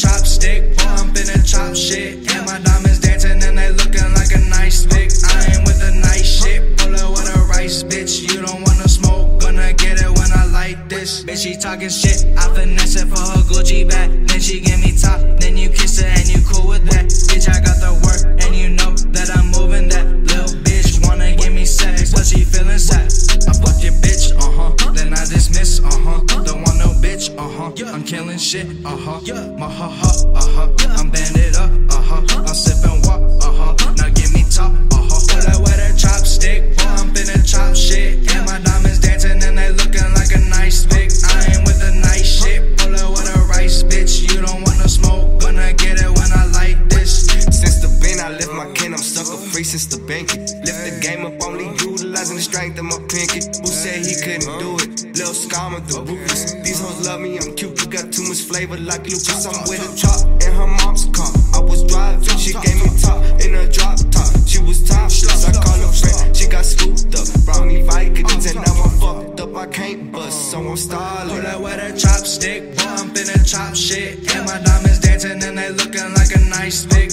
chopstick, boy, I'm finna chop shit. And my diamonds dancing and they looking like a nice pick. I ain't with the nice shit, pull up with a rice, bitch. You don't wanna smoke, gonna get it when I light this. Bitch, she talking shit, I finesse it for her Gucci bag. Then she give me top, then you kiss her and you cool with that. Bitch, I got the work and you know that I'm moving that. Little bitch wanna give me sex, but she feeling sad. I fuck your bitch, then I dismiss, don't want no bitch, I'm killing shit, I'm banded up, I'm sipping walk, now give me top, Pull up with a chopstick, boy, I'm finna chop shit. And my diamonds dancing and they looking like a nice pick. I ain't with the nice shit, pull up with a rice, bitch. You don't wanna smoke, gonna get it when I light this. Since the bin, I left my kin, I'm sucker free since the bank. Lift the game up, only utilizing the strength of my pinky. Who said he couldn't do it? Lil Scammer, the ruthless. These hoes love me, I'm cute, you got too much flavor like Lucas. I'm with a chop in her mom's car. I was driving, she gave me top in a drop top. She was topless, I call her friend, she got scooped up. Brought me Vicodins and now I'm fucked up, I can't bust, so I'm stalling. Pull up with a chopstick, boy, I'm finna chop shit. And my diamonds dancing and they looking like a nice pick.